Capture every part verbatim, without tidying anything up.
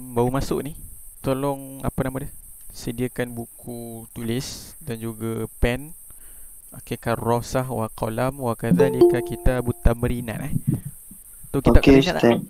baru masuk ni, tolong apa nama dia? Sediakan buku tulis dan juga pen. Okey, karosah wa qalam wa kadzalika kitabut tamrinat eh. Tu kitab Okey tamrinat tak? Ustaz.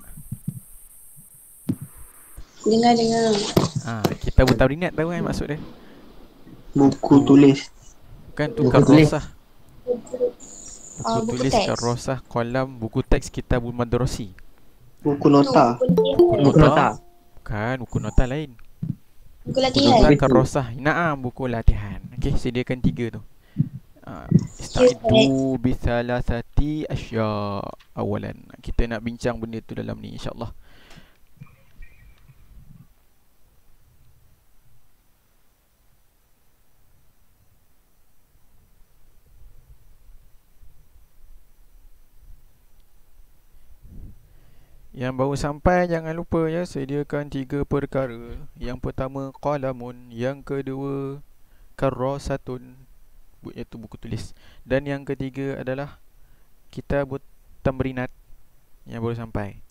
Dengar-dengar. Ah, kitabut tamrinat tahu kan maksud dia? Buku Buku tulis. kan tu Buku tulis. karosah. Buku Uh, buku tulis, teks. karosah, qalam, buku teks kitabul madrasi. Buku Tu, nota. buku latihan. Buku Buku nota. nota. Bukan, buku nota lain. Buku Buku latihan. nota, Itu. karosah. Naam, buku latihan. Okey, sediakan tiga tu. Ah, Yes, Istaidu bi thalathati asya. Awalan, kita nak bincang benda tu dalam ni insya-Allah. Yang baru sampai jangan lupa ya, sediakan tiga perkara. Yang pertama qalamun, yang kedua karrasatun, bu- iaitu buku tulis, dan yang ketiga adalah kitabut tamrinat yang baru sampai.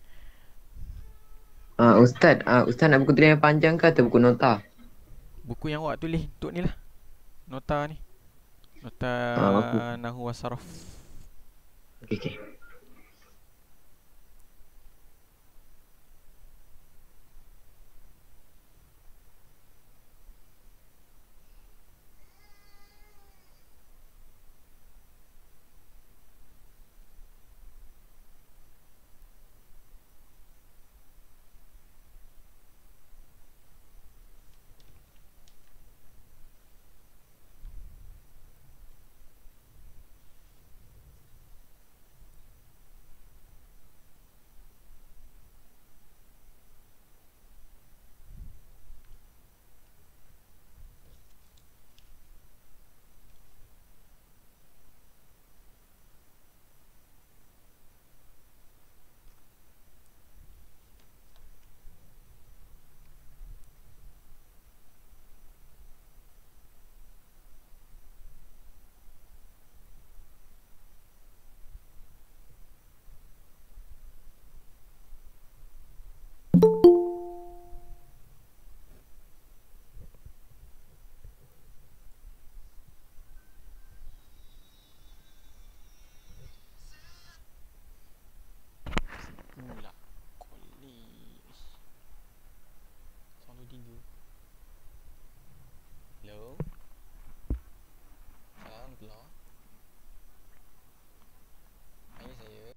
Ah, Ustaz, ah, Ustaz nak buku tulis yang panjang ke atau buku nota? Buku yang awak tulis untuk ni lah, nota ni, nota Ah, aku. nahwu wa saraf. Okey, okey. Pula Koli. Selalu tiga. Hello. Salam pula. Hai saya.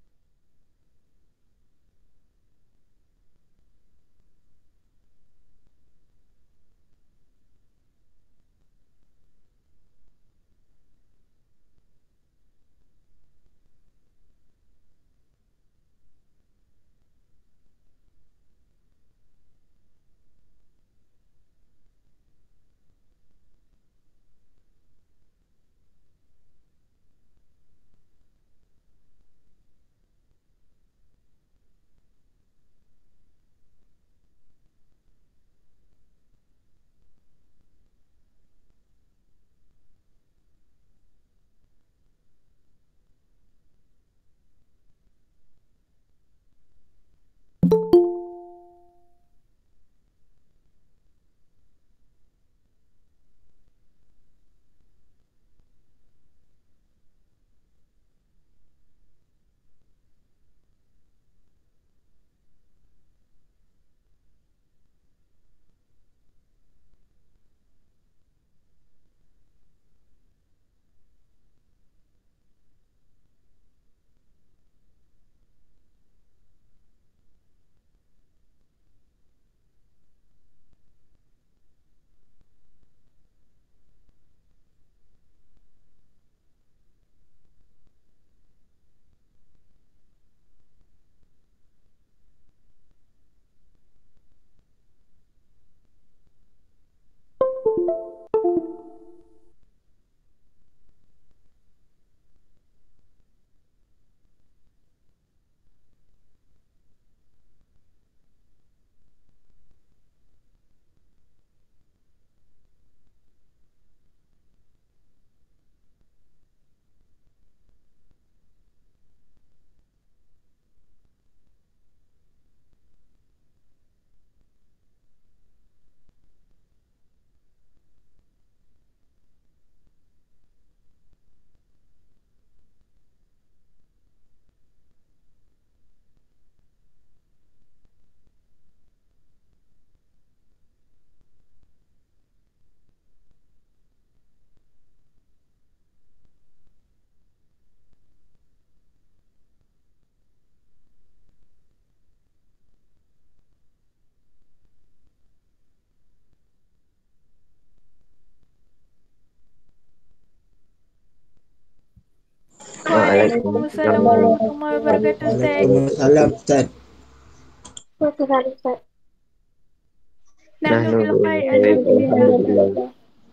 Waalaikumsalam warahmatullahi wabarakatuh, Ustaz. Waalaikumsalam Ustaz. Waalaikumsalam Ustaz. Nahnu bil khair, Baik, alhamdulillah. alhamdulillah.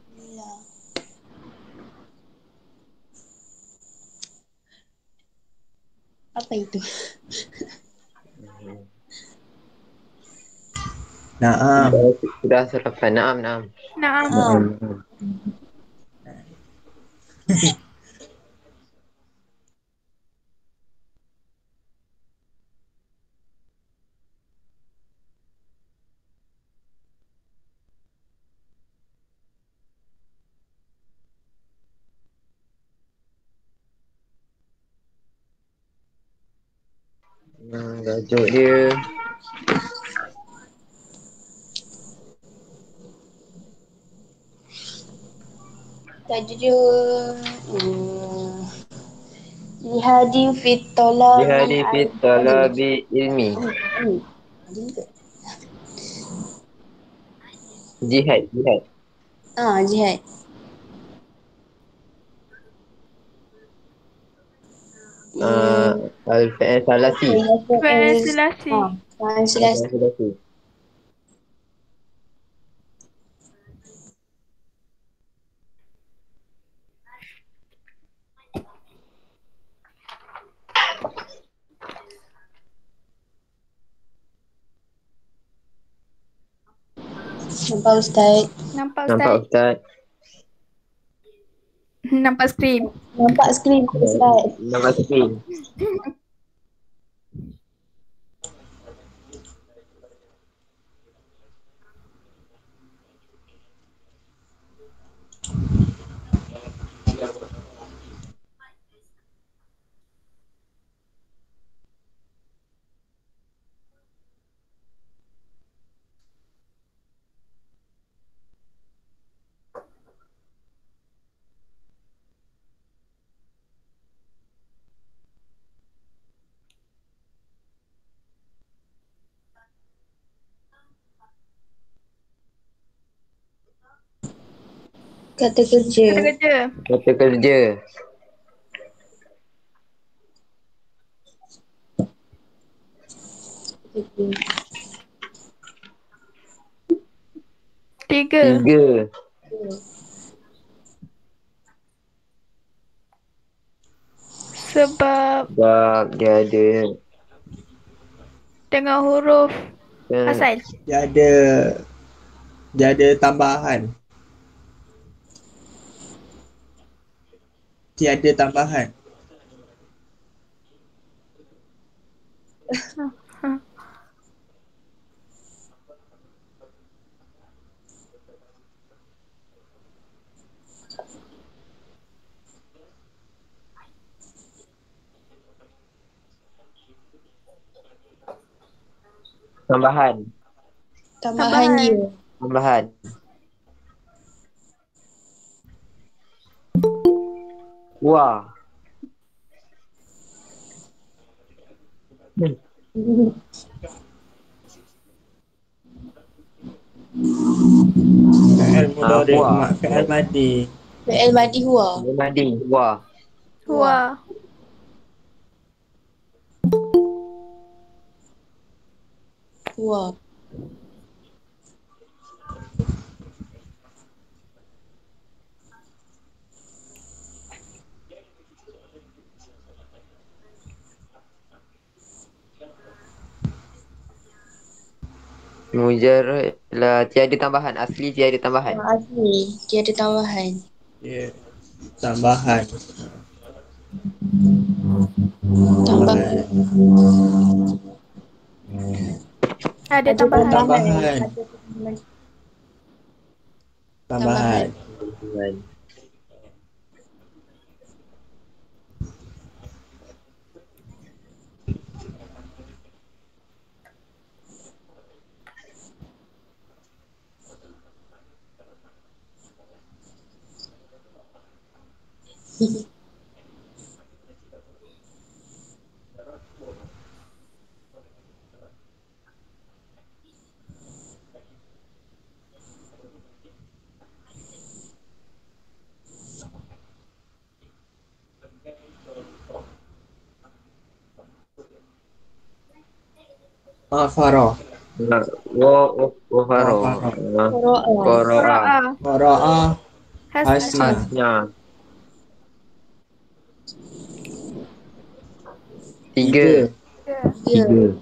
Apa itu? Naam. Sudah selepas. Naam, naam. Naam. Ah. Hmm, tajuk dia. Tajuk dia hmm, Jihadi fit talabi. Jihadi fit talabi ilmi. Hmm. Ada ke? Jihad, jihad. Ah, jihad. Uh, Al-Fa'il Salasi. Translasi. Ah, translasi. Salasi. Nampak Ustaz? Nampak Nampak Ustaz? Ustaz? Nampak skrin. Nampak skrin Ustaz? Nampak skrin. Kata kerja. Kata kerja. Kata kerja. Tiga. Tiga. Sebab Sebab dia ada dengan huruf eh, asal. Dia ada dia ada tambahan. Tiada tambahan. tambahan. Tambahan dia. Tambahan. Wah. Hmm. Fi'il mudhari Ah, mak fi'il madi. Fi'il madi huwa. Madi. Wah. Huwa. Huwa. Mujarrad lah tiada tambahan. Asli tiada tambahan. Ah, asli. Tiada tambahan. Ya. Tambahan. Tambahan. Ada Ada tambahan. Tambahan. Ada tambahan. Tambahan. Tambahan. Ah, Farah. Ah, Wa wa wa faro. Wafaro. Ah, Qura'ah. Qara'a. Qura'ah. Qara'ah. Hasna. Hasna. Hasna. Tiga. Tiga. Ya. Tiga.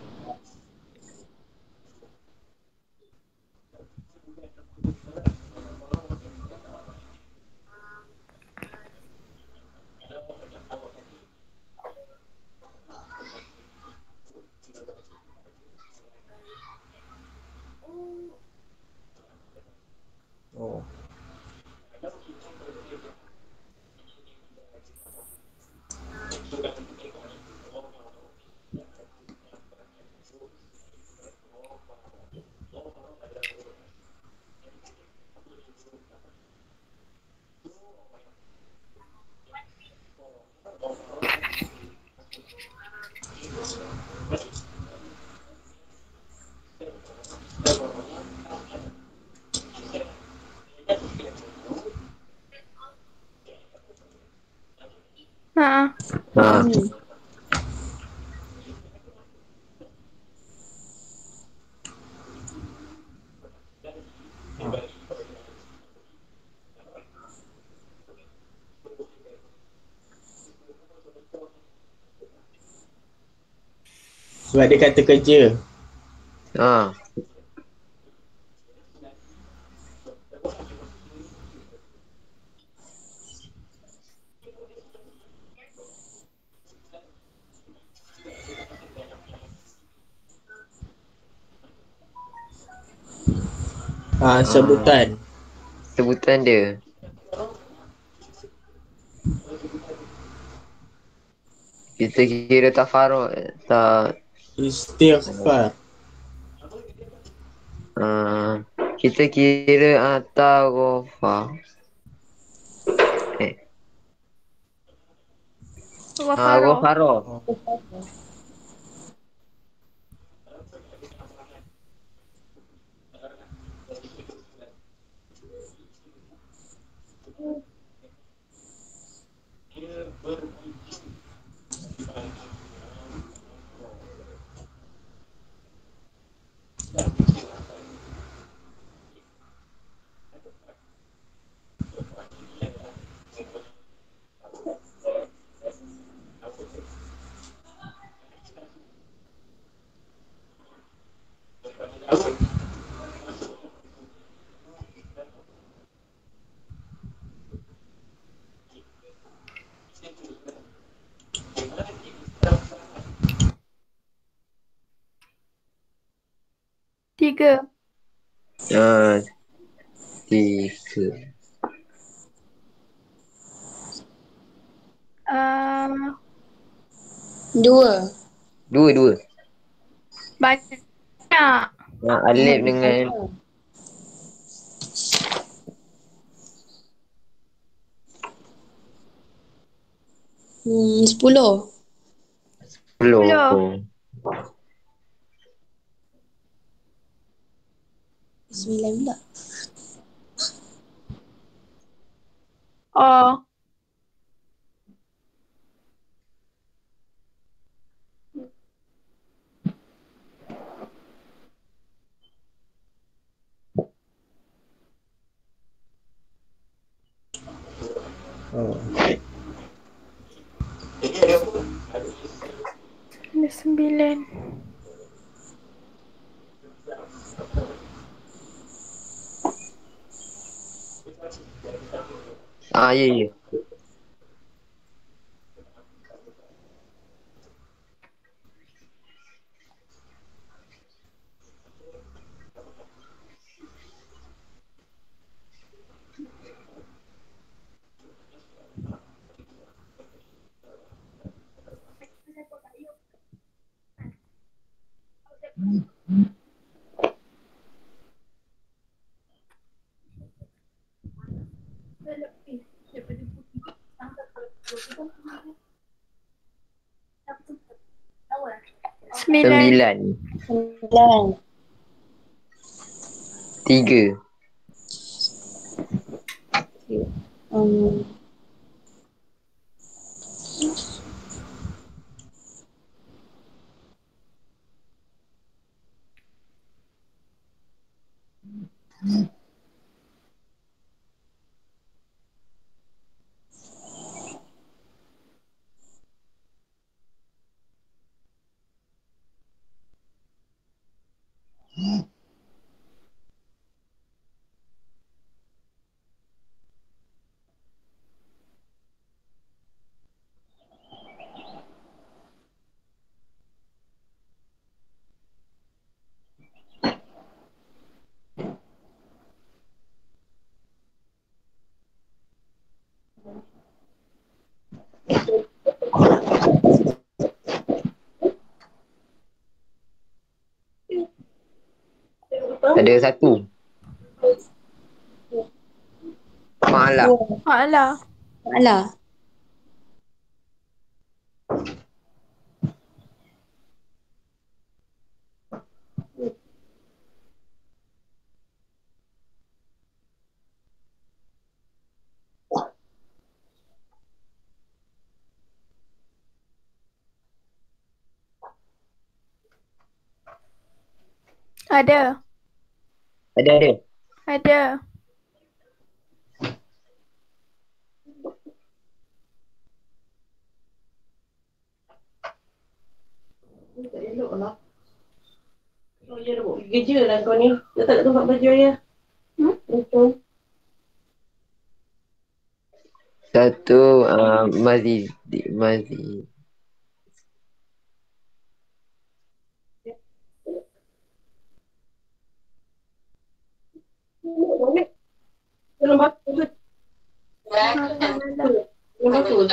Oh. Ha. Ah, Hmm. Sebab dia kata kerja. ah. Ah, sebutan. Sebutan dia. Kita kira tafaruk tak. Istighfar. Ah, kita kira ah, tarofa. Eh. Ah, Wafaro. Ghafaro. Tiga. Ah, tiga. Uh, Dua. Dua, dua. banyak. Ah, alif dengan Hmm, sepuluh. sepuluh. Sepuluh. Sembilan pula. Oh. Oh. Ada sembilan. Ah, ya, ya. Sembilan. Sembilan. Sembilan. Tiga. Um, Ada satu. Malah. Dua. Alah. Alah. Ada. Ada ada. Ada. Tak elok lah. Oh, ya dah buat kerja lah kau ni. Dah tak nak tempat baju ya? Hmm? Betul. Satu uh, Mazid. Mazid. Dalam batu tu. Alah. Dalam batu tu.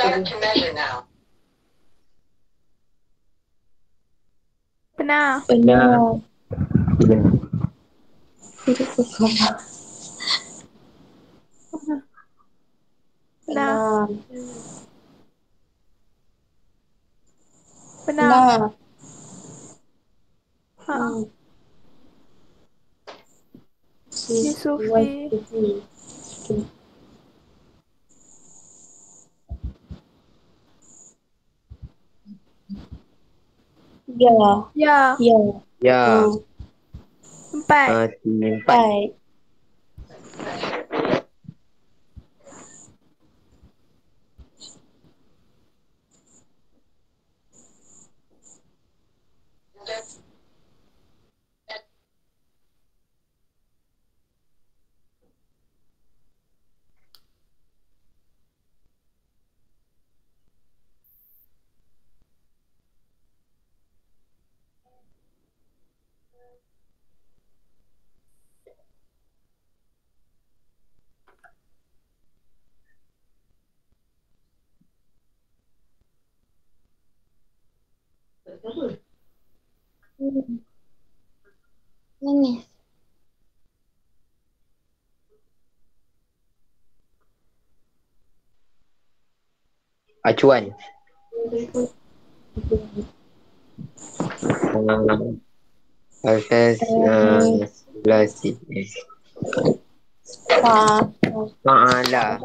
Benar. Benar. Benar. Benar. Benar. Benar. Benar. Ha. Hmm. Yusufi. Ya. Ya. Ya. Ya. Hmm. Empat. Uh, empat. Baik. Hmm. Ini. Acuan. Uh, Asas uh, sebelah sini. Pa. Malah.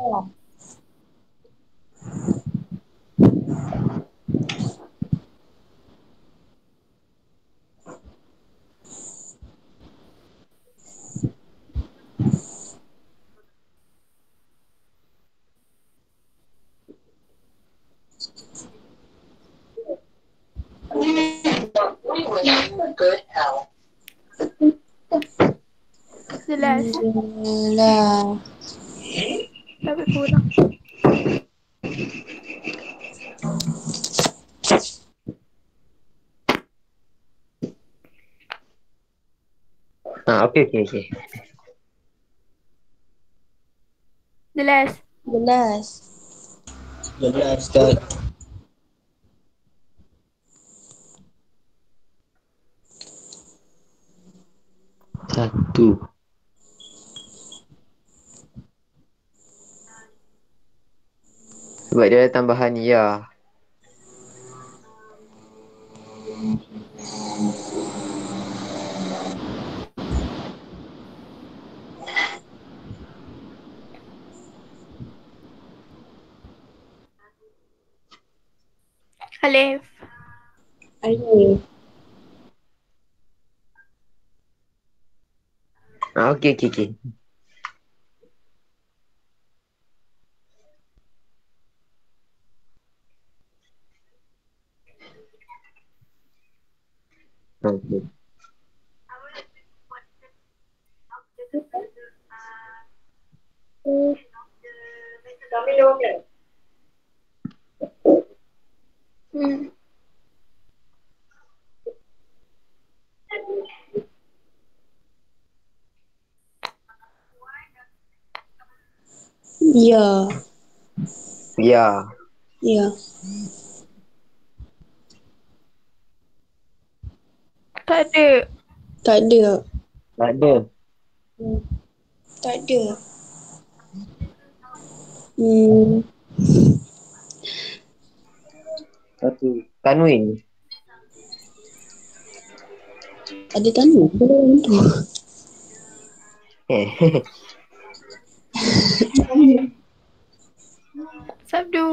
Jelas. Lah. Tapi kurang. Ah, okey okey okey. Jelas. Jelas. Jelas Ustaz. Satu. Sebab dia ada tambahan ya. Alif. Alif. Ah, okey okey okey. Okey. Kami dua belas. Hmm. Ya. Ya. Ya. Tak ada. Tak ada. Tak ada. Hmm. Tak ada. Hmm. Satu. Tanwin. Ada tanya. Belum tu. Eh. Sabdu.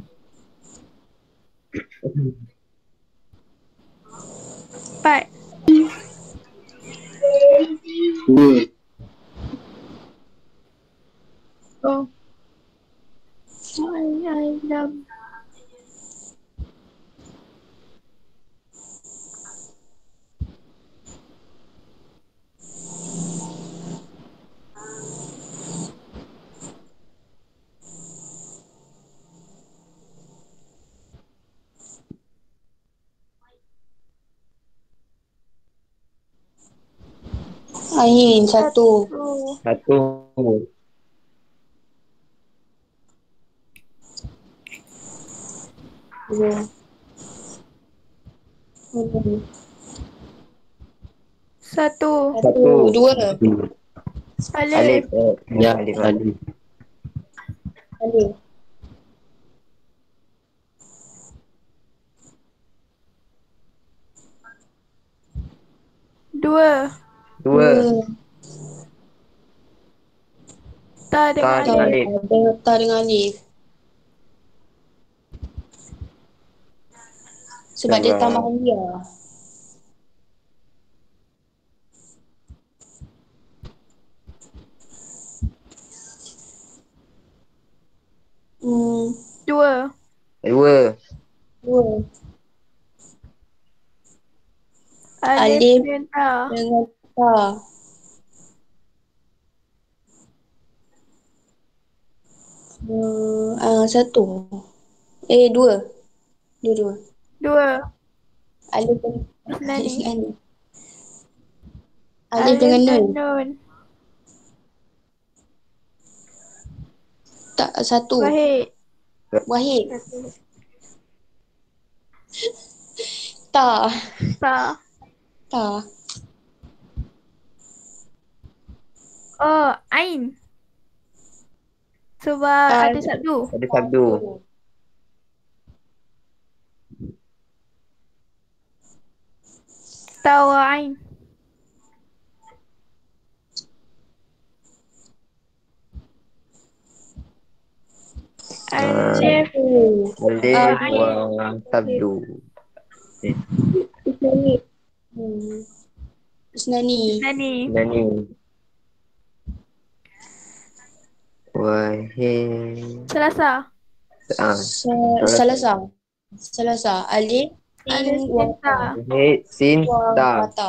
Empat. Dua. Oh. I, I love. Ain satu. Oh. Satu. Dua. Hmm. Satu. Satu. Dua. Alif. Alif. Eh, ya, alif. Alif. Alif. Dua. Dua. Ta dengan Ta dengan alif. alif. Ada ta dengan alif. Sebab dia Sebab- tambahan dia. Hmm. Dua. Dua. Dua. Alif, Alif dengan ta. dengan ta. Hmm. Ah, satu. Eh, dua. Dua, dua. Dua. Alif dengan Isnani. Alif. Alif dengan nun. nun. Tak, satu. Wahid. Wahid. Ta. Ta. Ta. Oh, Ain. Sebab Ah, ada sabdu. Ada sabdu. Tawa Ain. Alif. Alif Ah, wa sabdu. Isnani. Hmm. Isnani. Nani. Nani. Wahid. Selasa. Ah. Sa- Salasa. Salasa. Alif. Alif, Sin. sin, Wa. ta. Wahid. Sin. Wa. Ta. Ta.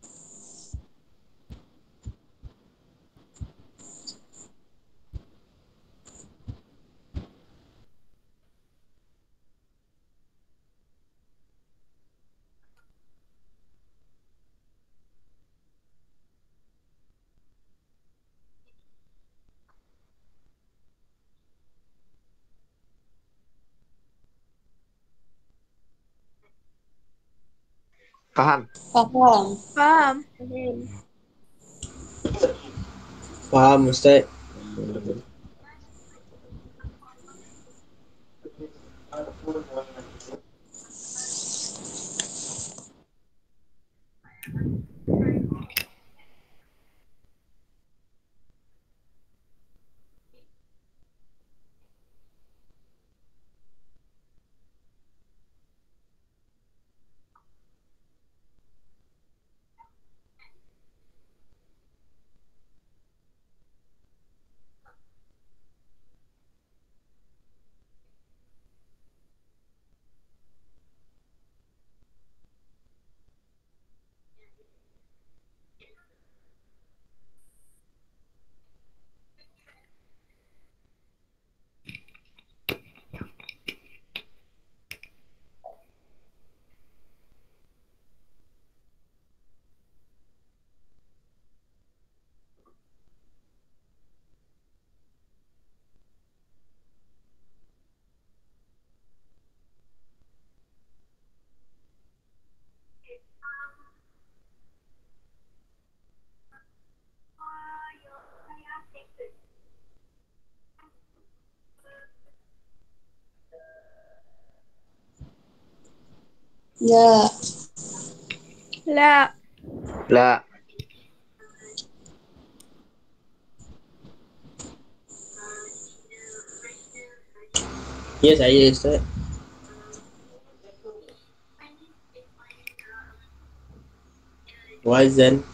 Faham? Faham. Faham. Faham Ustaz. لا. لا. لا. Ya saya Ustaz. Wazan.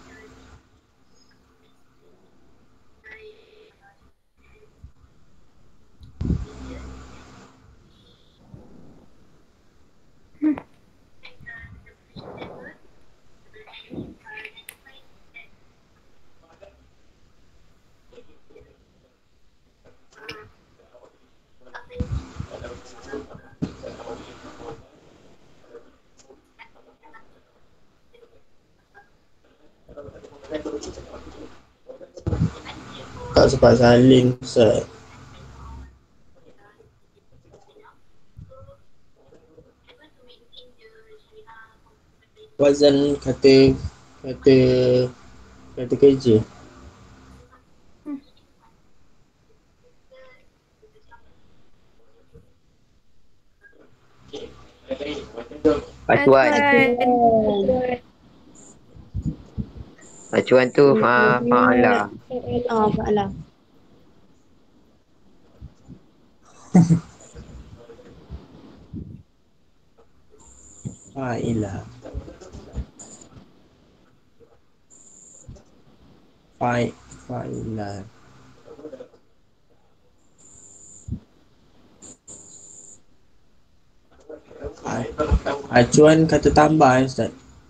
Tak sempat salin Ustaz. Wazan kata kata kata kerja. Acuan. Acuan. Acuan tu fa fa'ala. Ah, fa'ala. Fa'ilah. Fa'i fa'ilah. Acuan kata tambah Ustaz.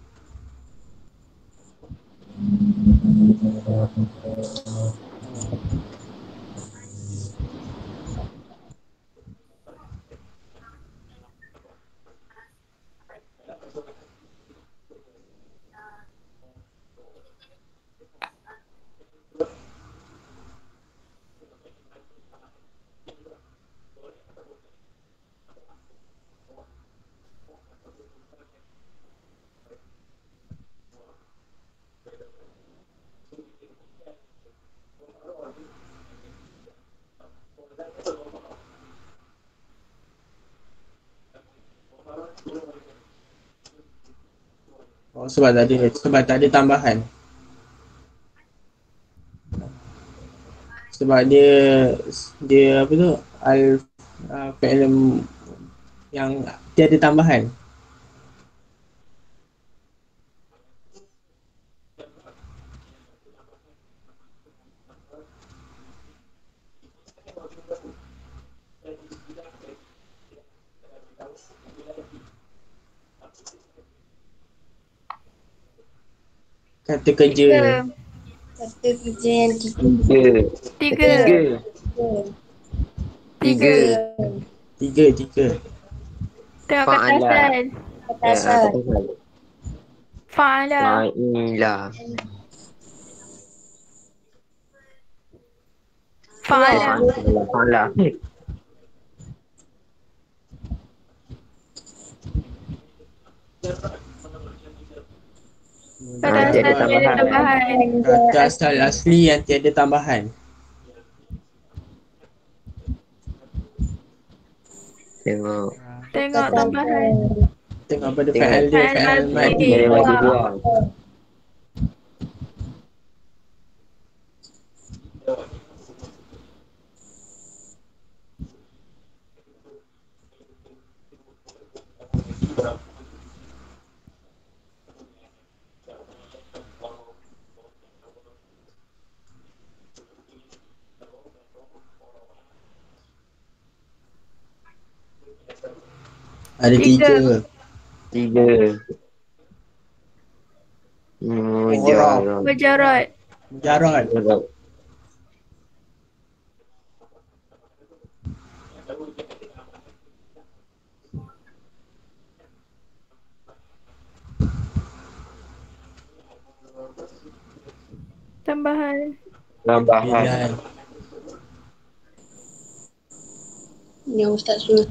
Oh, sebab tak ada sebab tak ada tambahan. Sebab dia dia apa tu al uh, film yang tiada tambahan. Kata kerja. Tiga. Kata kerja yang tiga. Tiga. Tiga. Tiga. Tiga, tiga. Tengok kata Fa'ala. asal. Kata asal. Fa'ala. Fa'ila. Fa'ala. Fa'ala. Kata Ah, asal tiada tiada tambahan. tambahan. Kata asal asli yang tiada tambahan. Tengok. Tengok tambahan. Tengok pada Tengok. fa'al dia, Fa'al fa'al madhi. madhi. Dari Buang. mati buang. Ada Tiga. tiga. Tiga. Mujarab. Mujarad. Mujarad. Mujarab. Tambahan. Tambahan. Bilal. Yang Ustaz suruh.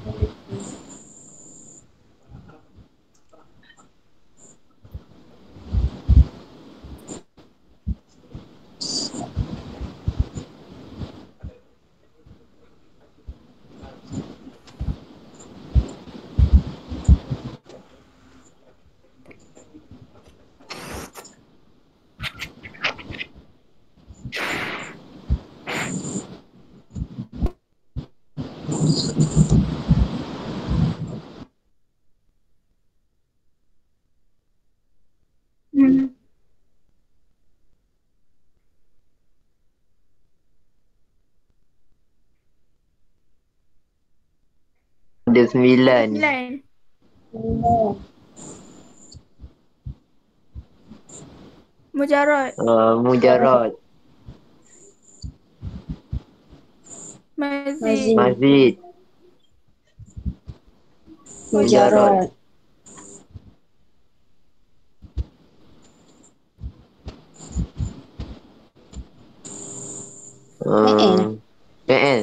Hmm. Ada sembilan. Sembilan. Sembilan. Mujarad. Uh, Mujarad. Mazid. Mazid. Mazid. Mujarad. Um, P L.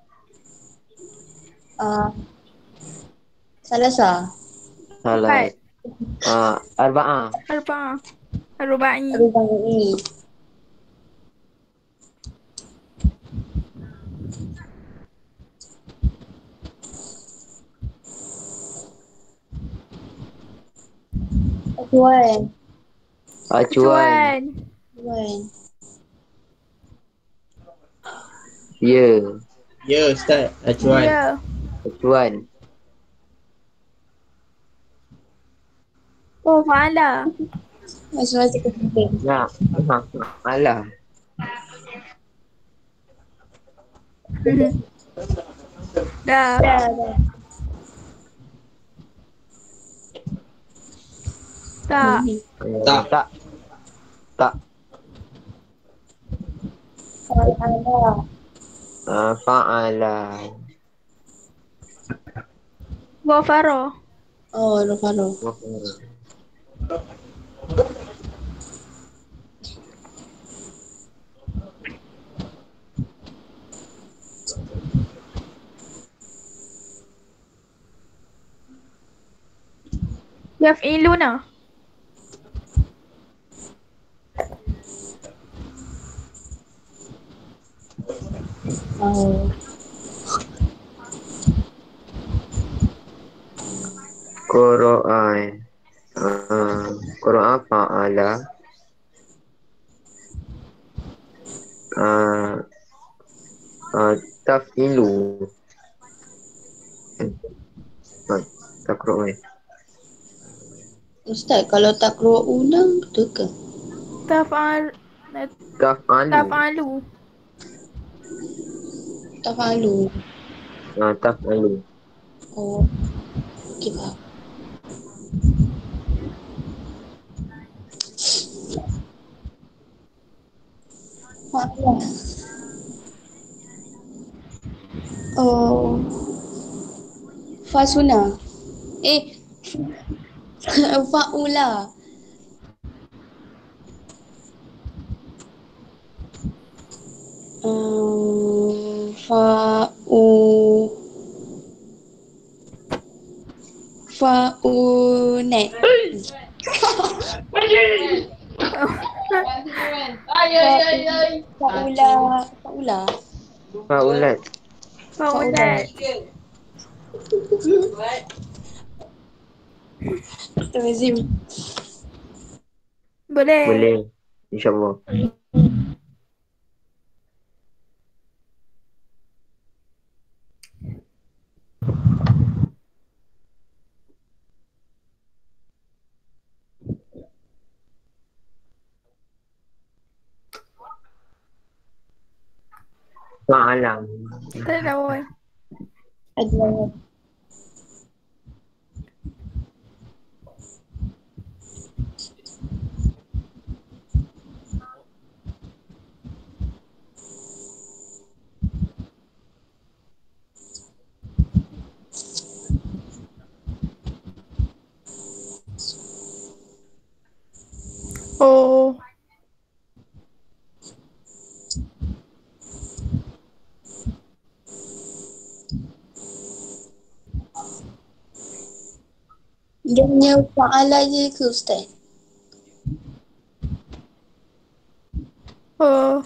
Uh, Salasa. Salah. Empat. Uh, Arba'ah. Arba'ah. Rubai. Rubai. Acuan. Acuan. Acuan. Ya. Ya, Ustaz. Acuan. Ya. Acuan. Oh, Fa'ala. Masing-masing kepenting. Nak. Ha, alah. Dah. Dah, dah. Tak. Uh, Tak. Tak. Tak. Fa'ala. Uh, Fa'ala. Ghafara. Oh, Rufaro. Yaf'iluna. Oh. Qura'an. Uh, Qura'an Fa'ala. Uh, uh, Taf'ilu. Uh, Taqru'an. Ustaz, kalau tak keluar ulang, betul ke? Taf'al. Taf'alu. Taf'alu. Tafalu. Uh, Taf'alu. Oh. Okey, faham. Fa'ala. Oh. Fasuna. Eh. Fa'ula. Um, fa'u. Fa'unet. Fa'ula. Fa'ula. Fa'ulat. Fa'ulat. Astagfirullahaladzim. Boleh. Boleh. InsyaAllah. Fa'ala. Tak ada boy. Ada. Oh. Dia punya fa'ala je ke Ustaz? Oh.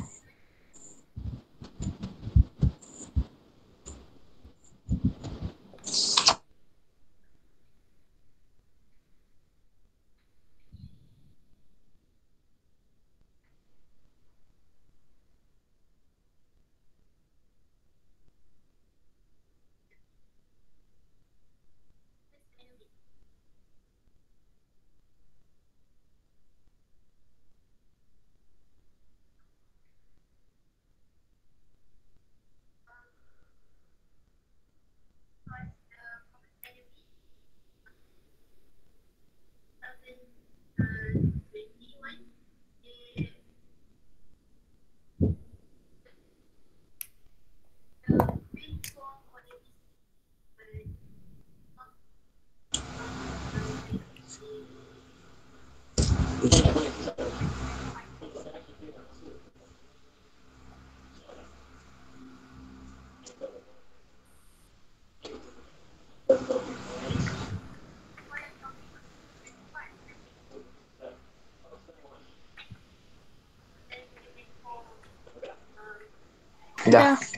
Dah. Dah.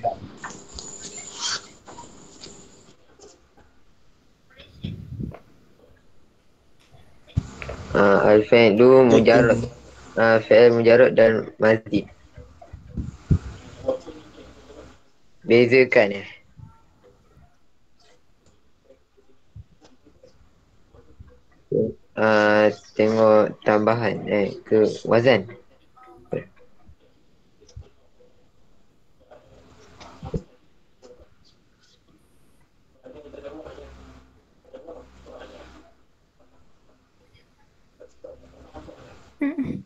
Uh, Al-Fi'lu mujarrad. Uh, fi'il mujarrad dan mazid. Bezakan eh. Uh, tengok tambahan eh ke wazan. Mm.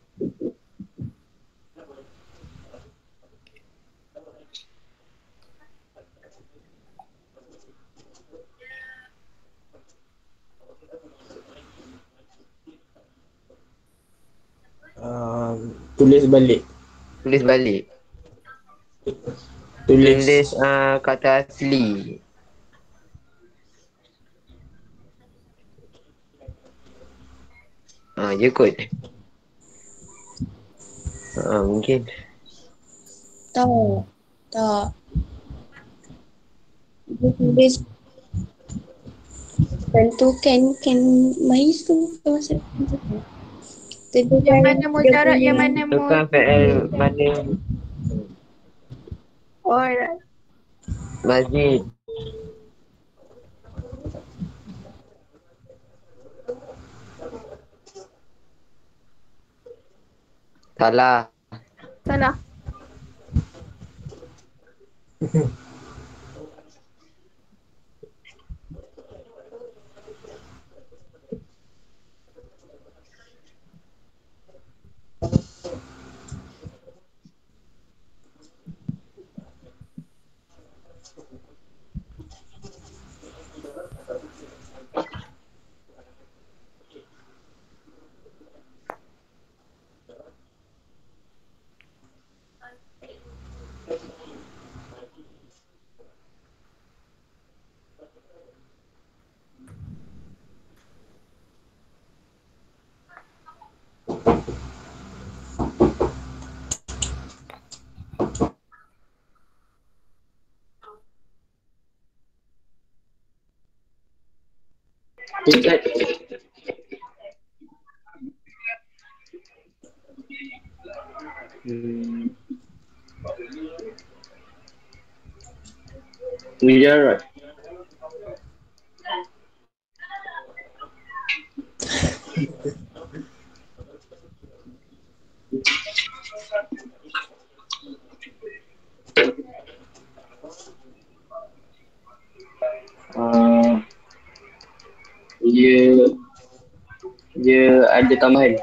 Uh, tulis balik. Tulis balik. Tulis. Tulis uh, kata asli. Ah, je kot. Ah, mungkin. Tak. Tak. Dia tulis tentukan kan mais tu apa maksud? Tentukan Yang mana dia mujarab, punya- yang mana mu... Tukar fi'il mana Oh, right. mazid. Salah. Salah. Hmm. Mujarrad. Uh, dia dia ada tambahan.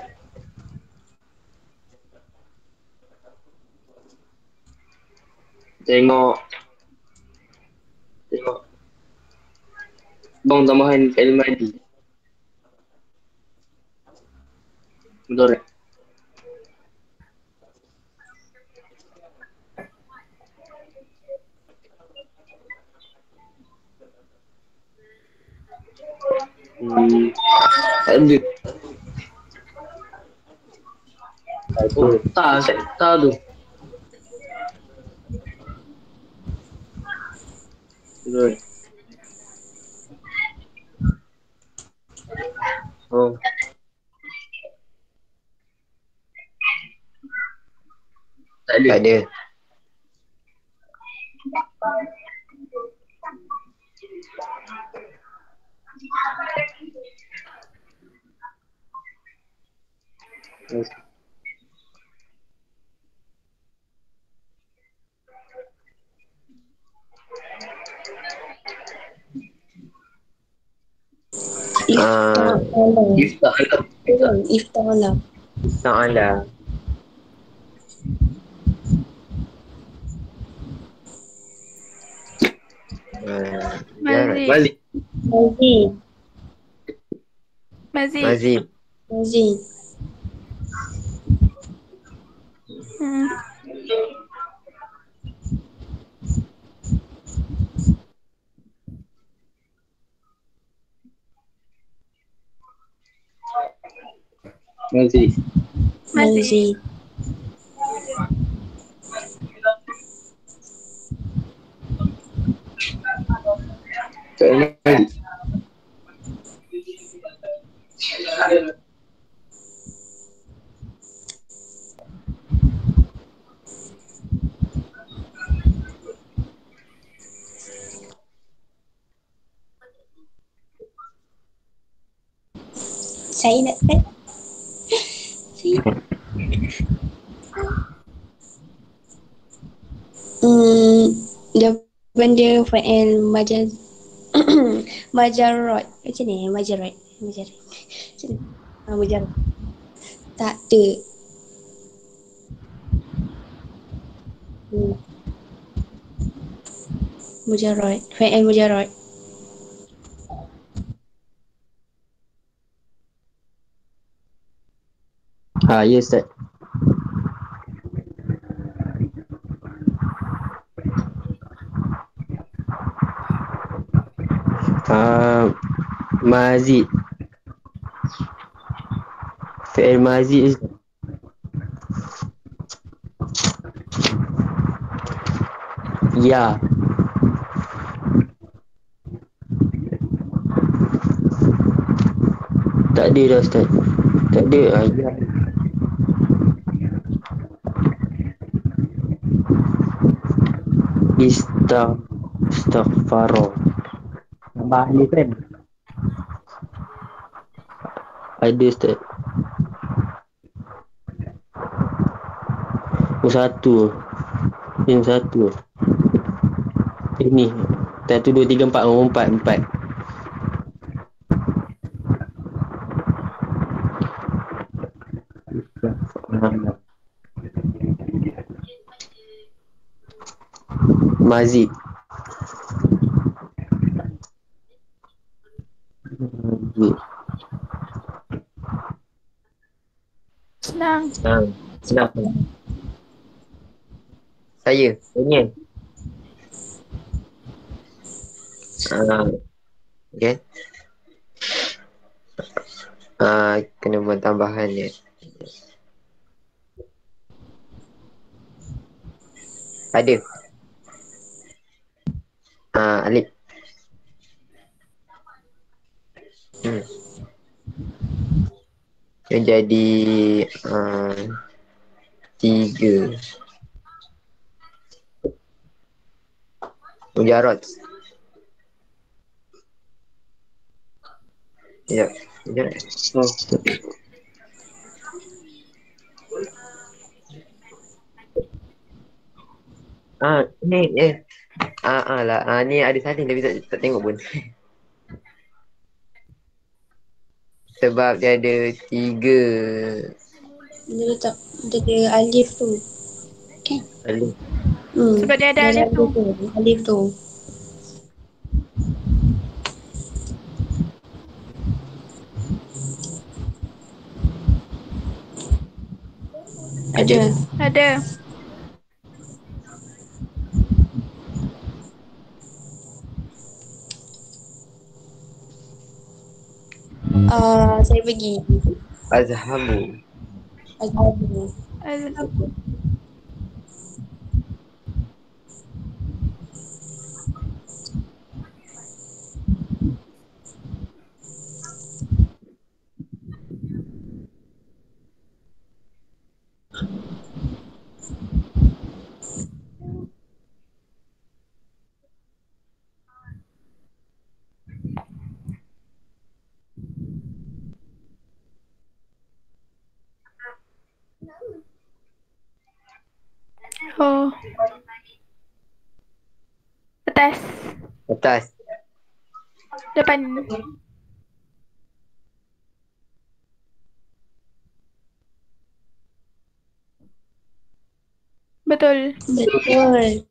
Tengok Tengok bang tambahan fi'il madi. Betul tak? Hmm. Tak ada. Oh, tak, tak tu. Betul. Oh. Tak ada. Tak ada. Ah, Ifta'ala. Ifta'ala. Betul, Ifta'ala. Ta'ala. Ah, mujarrad. Mazid. Balik. Mazid. Mazid. Mazid. Mazid. Hmm. Mazid. Mazid. Mazid. Fi'il madhi. Saya nak kan? Saya. Hmm, jawapan dia fa'il majaz majarrot. Macam ni majarrot. Majarrot. Macam ni. Ah, majarrot. Tak ada. Hmm. Mujarrad. Fa'il mujarrad. Ha, ya Ustaz. Uh, mazid. Fi'il mazid. Ya. Tak ada dah Ustaz. Tak ada. Ah, ya. Istag Istaghfaro. Tambah alif kan? Ada Ustaz. Oh, satu. Yang satu. Ini. Satu, dua, tiga, empat. Oh, empat. Empat. Mazid. Mazid. Senang. Senang. Senang. Saya. Saya. Ah, okay. Ah, kena buat tambahan ni. Ada. Ah, alif. Hmm. Yang jadi uh, tiga. Mujarrad. Ya, mujarrad. Oh. Ah, ni eh. Ah, ah lah. Ah, ni ada salin tapi tak, tak tengok pun. Sebab dia ada tiga Dia letak dia ada alif tu. Kan? alif. Hmm. Sebab dia ada alif tu. Alif tu. Ada. Ada. Ah, saya pergi. Azhabu. Azhabu. Azhabu. Oh. Atas. Atas. Depan. Betul. Betul.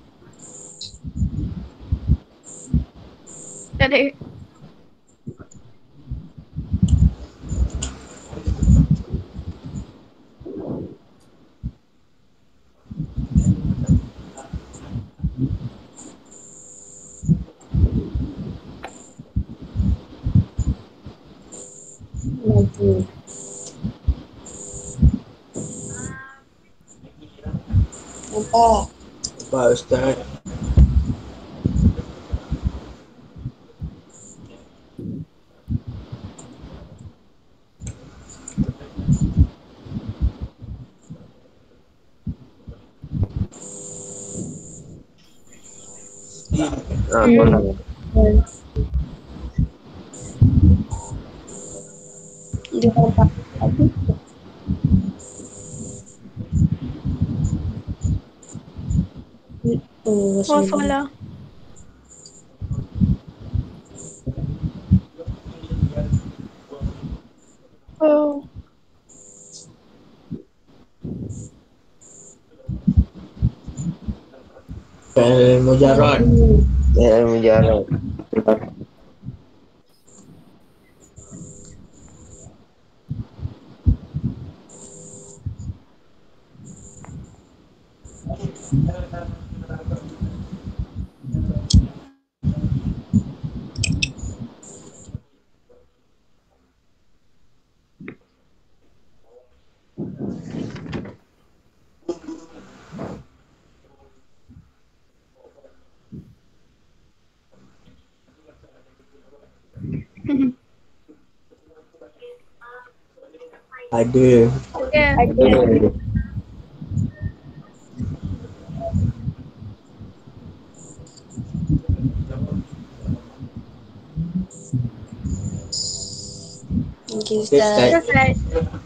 Tak ada. Lagi. Nampak? Nampak Ustaz. Ah, Hmm. kolam. Dia nampak tadi. Oh, Oh, Rasulullah. solar. Oh. Fi'il mujarrad. Ya, mujarab. Ada. Yeah. Ada. Okey, Okey, Ustaz. Ustaz. Selesai.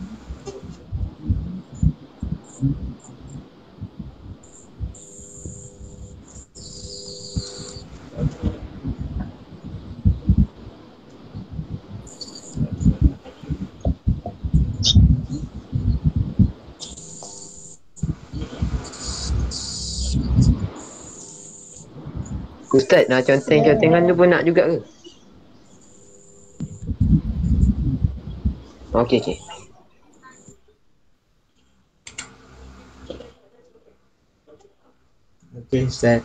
Ustaz, nak conteng-contengan tu pun nak juga ke? Okey, okey. Okey, Ustaz.